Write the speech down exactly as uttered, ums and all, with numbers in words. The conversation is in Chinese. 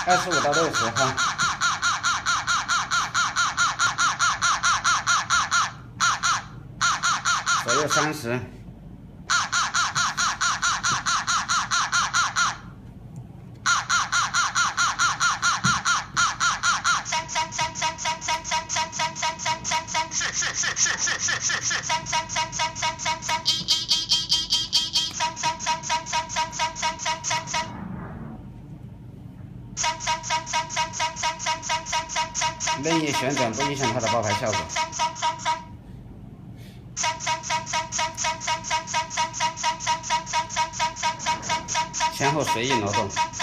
二十五到六十哈。左右三十。任意旋转不影响它的爆牌效果。前后随意挪动。